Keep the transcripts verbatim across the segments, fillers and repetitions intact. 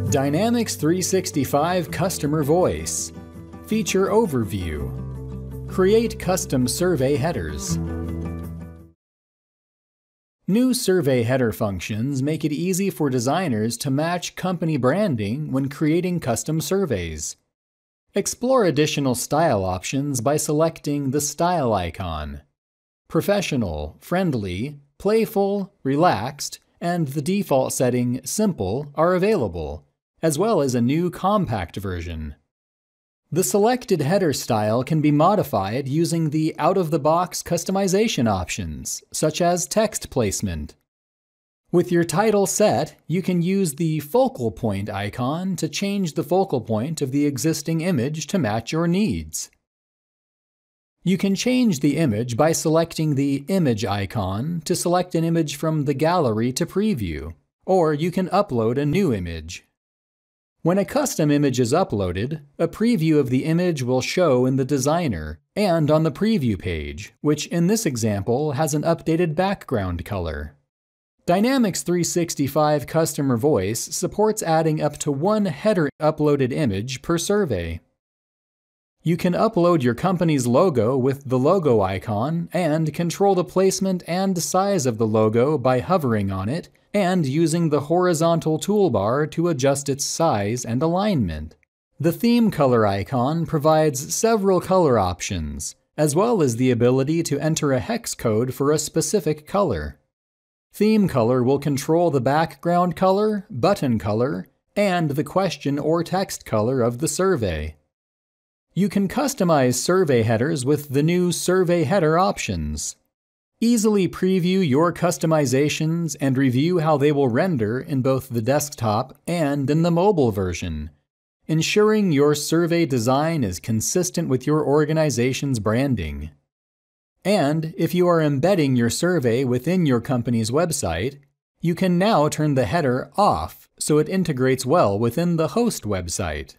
Dynamics three sixty-five Customer Voice. Feature Overview. Create custom survey headers. New survey header functions make it easy for designers to match company branding when creating custom surveys. Explore additional style options by selecting the Style icon. Professional, Friendly, Playful, Relaxed, and the default setting Simple are available, as well as a new compact version. The selected header style can be modified using the out-of-the-box customization options, such as text placement. With your title set, you can use the focal point icon to change the focal point of the existing image to match your needs. You can change the image by selecting the Image icon to select an image from the gallery to preview, or you can upload a new image. When a custom image is uploaded, a preview of the image will show in the designer and on the preview page, which in this example has an updated background color. Dynamics three sixty-five Customer Voice supports adding up to one header uploaded image per survey. You can upload your company's logo with the logo icon and control the placement and size of the logo by hovering on it and using the horizontal toolbar to adjust its size and alignment. The theme color icon provides several color options, as well as the ability to enter a hex code for a specific color. Theme color will control the background color, button color, and the question or text color of the survey. You can customize survey headers with the new Survey Header options. Easily preview your customizations and review how they will render in both the desktop and in the mobile version, ensuring your survey design is consistent with your organization's branding. And if you are embedding your survey within your company's website, you can now turn the header off so it integrates well within the host website.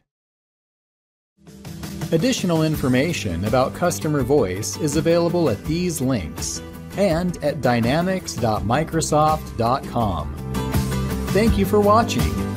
Additional information about Customer Voice is available at these links and at dynamics dot microsoft dot com. Thank you for watching.